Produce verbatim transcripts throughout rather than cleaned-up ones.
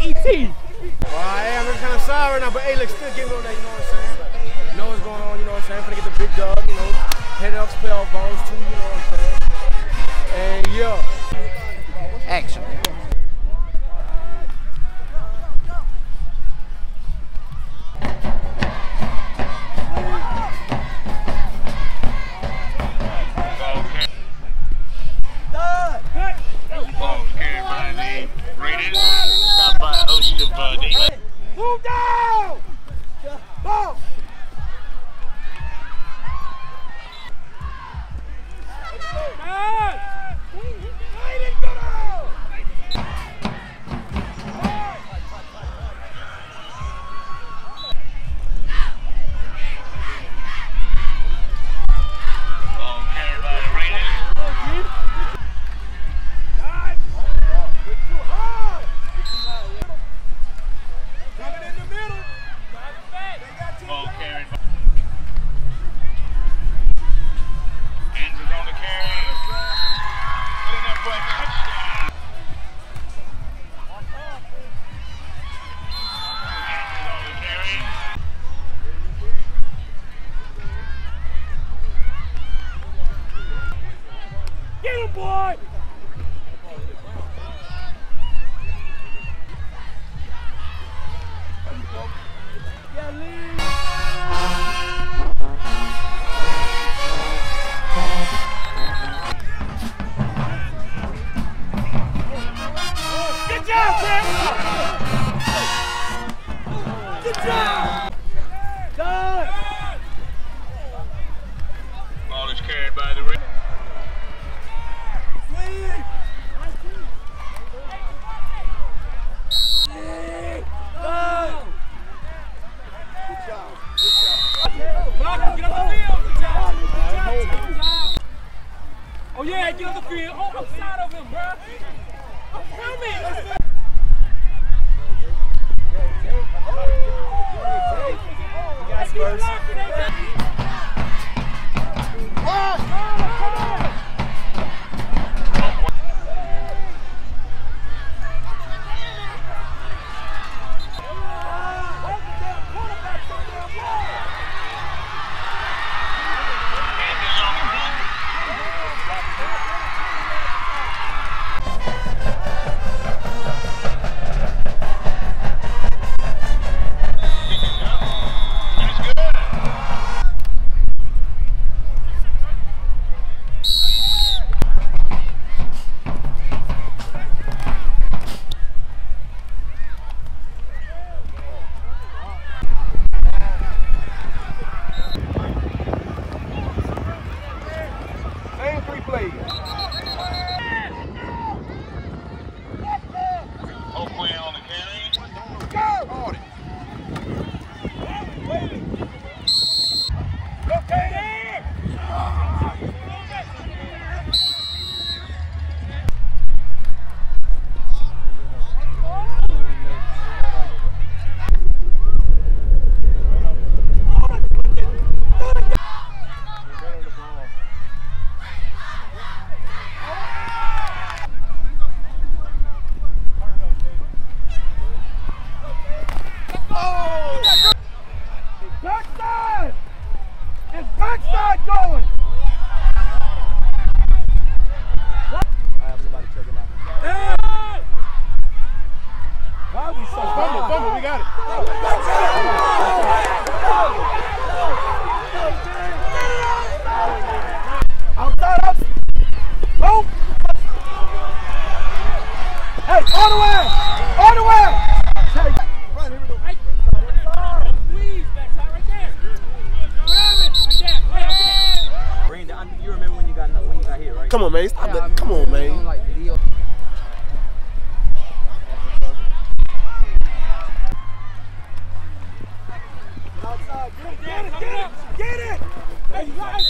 E T. Well, I am kind of sorry right now, but hey, look, still getting on there, you know what I'm saying? You know what's going on, you know what I'm saying? I'm finna get the big dog, you know, heading up spell bones too, you know what I'm saying? And yeah. Action. Move down! Ball! Boy! Good job, Tim! Good job! Done! Ball is carried by the ring. Oh yeah, get on the field. Oh, outside of him, bro. I'm coming. You guys first. Backside going! I have somebody checking out. Hey! Why are we so fumble, fumble, we got it. Outside, outside. Go! Hey, all the way! All the way! Hey. Run, here we go. Please, backside right there. Grab it! Right there! Brandon, you remember when you got when you got hit, right? Come on, man. Stop that. Come on, man. Outside. Get it, get it, get it! Get it! Hey, right!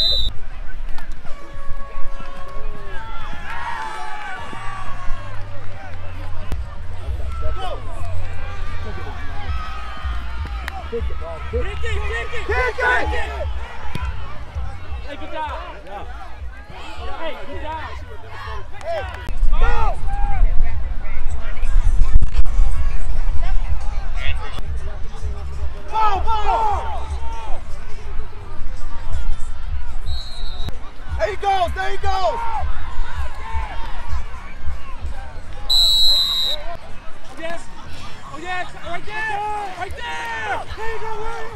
Kick it, ball. Kick it, kick it! Kick it! Hey, good job. Yeah. Hey, good job. Hey, go! ball, ball! There he goes, there he goes! Yes. Oh, yes. Right there. Right there. There you go, William.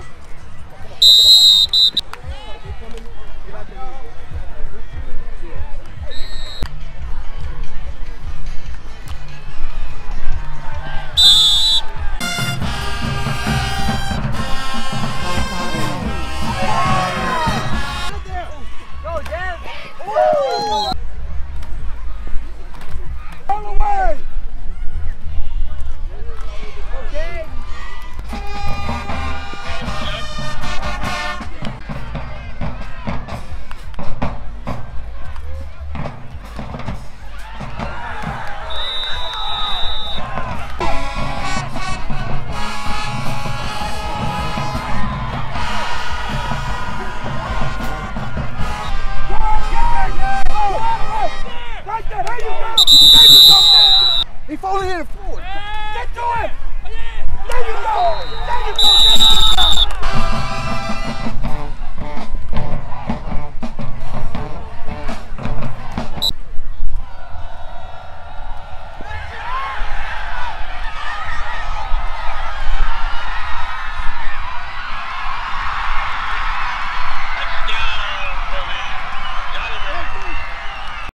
All the way! Okay. Right there, there you go! There you go! He falling in the floor. Get to it! There you go! There you go!